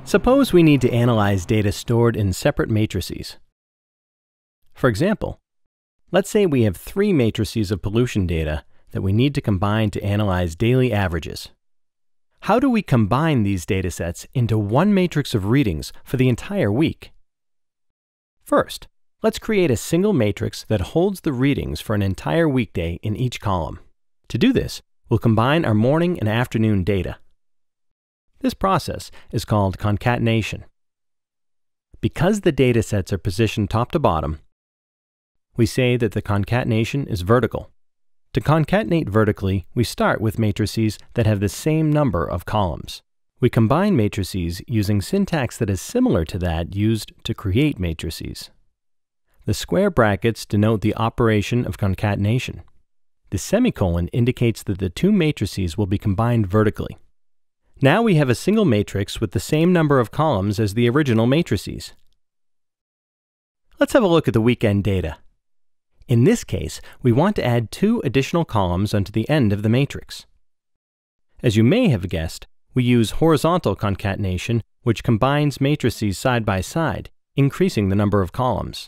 Suppose we need to analyze data stored in separate matrices. For example, let's say we have 3 matrices of pollution data that we need to combine to analyze daily averages. How do we combine these datasets into one matrix of readings for the entire week? First, let's create a single matrix that holds the readings for an entire weekday in each column. To do this, we'll combine our morning and afternoon data. This process is called concatenation. Because the datasets are positioned top to bottom, we say that the concatenation is vertical. To concatenate vertically, we start with matrices that have the same number of columns. We combine matrices using syntax that is similar to that used to create matrices. The square brackets denote the operation of concatenation. The semicolon indicates that the 2 matrices will be combined vertically. Now we have a single matrix with the same number of columns as the original matrices. Let's have a look at the weekend data. In this case, we want to add 2 additional columns onto the end of the matrix. As you may have guessed, we use horizontal concatenation, which combines matrices side by side, increasing the number of columns.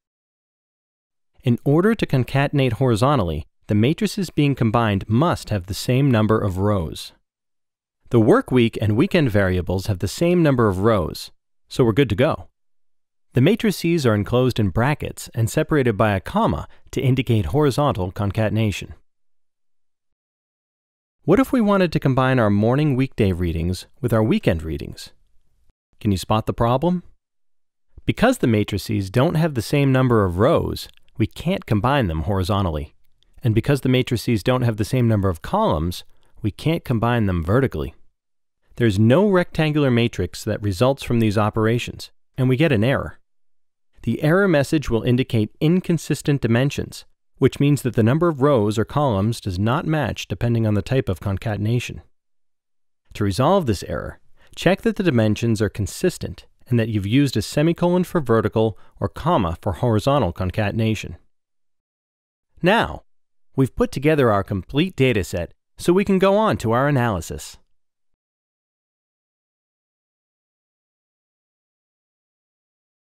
In order to concatenate horizontally, the matrices being combined must have the same number of rows. The work week and weekend variables have the same number of rows, so we're good to go. The matrices are enclosed in brackets and separated by a comma to indicate horizontal concatenation. What if we wanted to combine our morning weekday readings with our weekend readings? Can you spot the problem? Because the matrices don't have the same number of rows, we can't combine them horizontally. And because the matrices don't have the same number of columns, we can't combine them vertically. There's no rectangular matrix that results from these operations, and we get an error. The error message will indicate inconsistent dimensions, which means that the number of rows or columns does not match depending on the type of concatenation. To resolve this error, check that the dimensions are consistent and that you've used a semicolon for vertical or comma for horizontal concatenation. Now, we've put together our complete dataset so we can go on to our analysis.